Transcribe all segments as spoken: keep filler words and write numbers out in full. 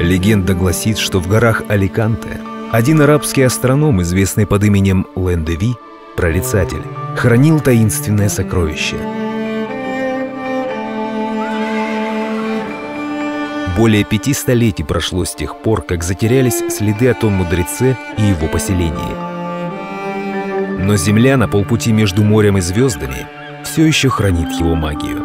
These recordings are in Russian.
Легенда гласит, что в горах Аликанте один арабский астроном, известный под именем Лен-де-Ви, прорицатель, хранил таинственное сокровище. Более пяти столетий прошло с тех пор, как затерялись следы о том мудреце и его поселении. Но Земля на полпути между морем и звездами все еще хранит его магию.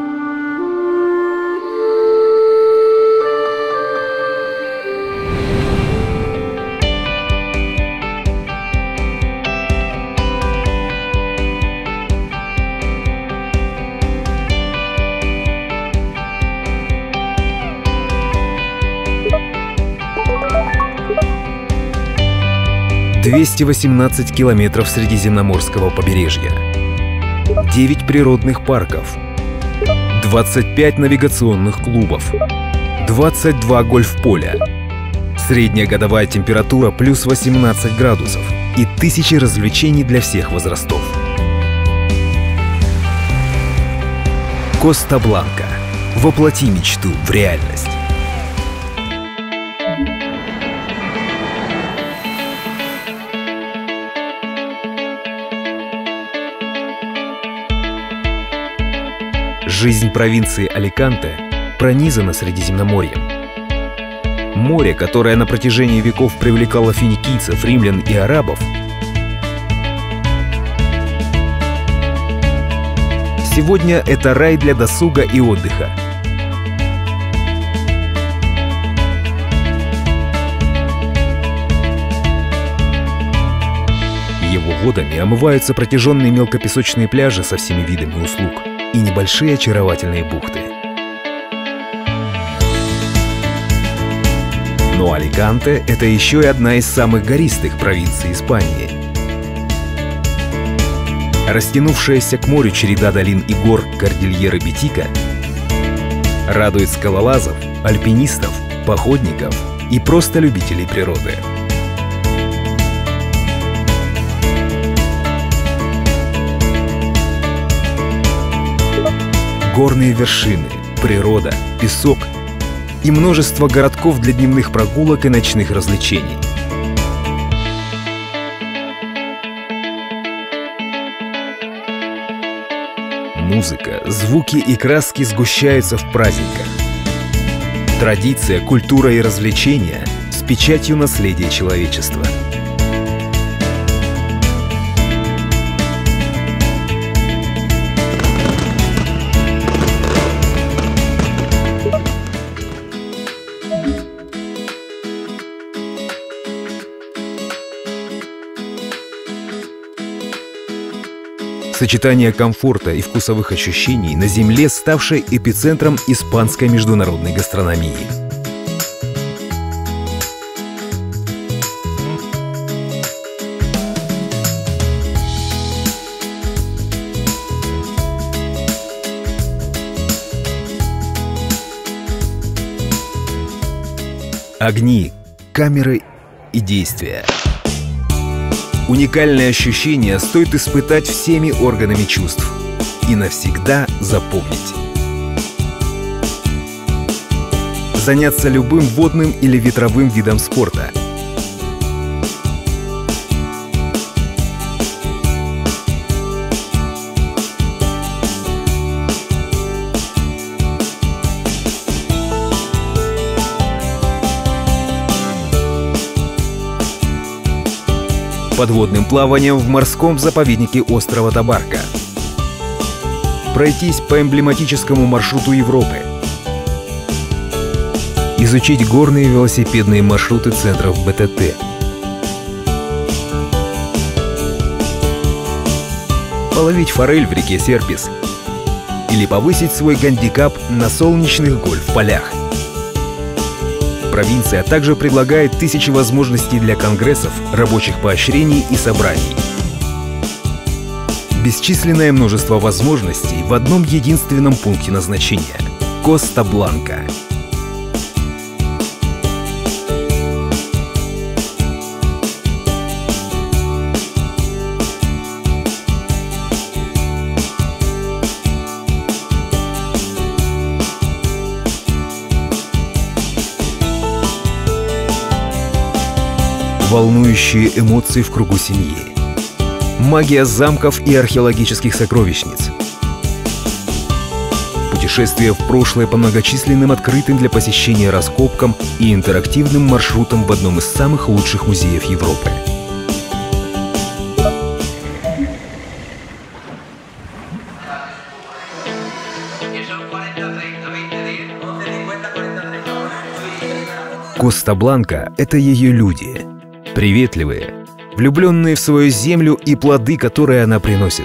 двести восемнадцать километров Средиземноморского побережья, девять природных парков, двадцать пять навигационных клубов, двадцать два гольф-поля, средняя годовая температура плюс восемнадцать градусов и тысячи развлечений для всех возрастов. Коста-Бланка. Воплоти мечту в реальность. Жизнь провинции Аликанте пронизана Средиземноморьем. Море, которое на протяжении веков привлекало финикийцев, римлян и арабов, сегодня это рай для досуга и отдыха. Его водами омываются протяженные мелкопесочные пляжи со всеми видами услуг и небольшие очаровательные бухты. Но Аликанте — это еще и одна из самых гористых провинций Испании. Растянувшаяся к морю череда долин и гор Кордильеры Бетика радует скалолазов, альпинистов, походников и просто любителей природы. Горные вершины, природа, песок и множество городков для дневных прогулок и ночных развлечений. Музыка, звуки и краски сгущаются в праздниках. Традиция, культура и развлечения с печатью наследия человечества. Сочетание комфорта и вкусовых ощущений на земле, ставшей эпицентром испанской международной гастрономии. Огни, камеры и действия. Уникальное ощущение стоит испытать всеми органами чувств и навсегда запомнить. Заняться любым водным или ветровым видом спорта. Подводным плаванием в морском заповеднике острова Табарка. Пройтись по эмблематическому маршруту Европы. Изучить горные велосипедные маршруты центров бэ тэ тэ. Половить форель в реке Серпис. Или повысить свой гандикап на солнечных гольф-полях. Провинция также предлагает тысячи возможностей для конгрессов, рабочих поощрений и собраний. Бесчисленное множество возможностей в одном единственном пункте назначения — Коста-Бланка. волнующие эмоции в кругу семьи, магия замков и археологических сокровищниц, путешествие в прошлое по многочисленным открытым для посещения раскопкам и интерактивным маршрутам в одном из самых лучших музеев Европы. Коста-Бланка — это ее люди. Приветливые, влюбленные в свою землю и плоды, которые она приносит.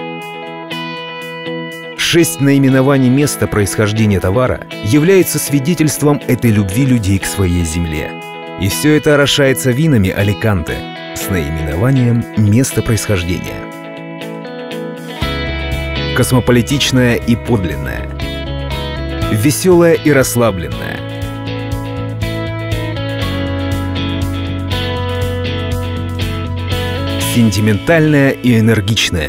Шесть наименований места происхождения товара являются свидетельством этой любви людей к своей земле. И все это орошается винами Аликанте с наименованием места происхождения. Космополитичная и подлинная, веселая и расслабленная, сентиментальная и энергичная,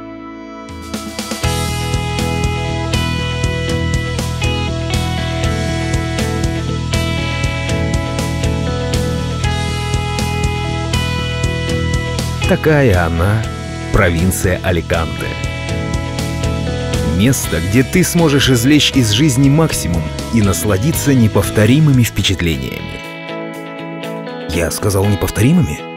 такая она, провинция Аликанте. Место, где ты сможешь извлечь из жизни максимум и насладиться неповторимыми впечатлениями. Я сказал неповторимыми?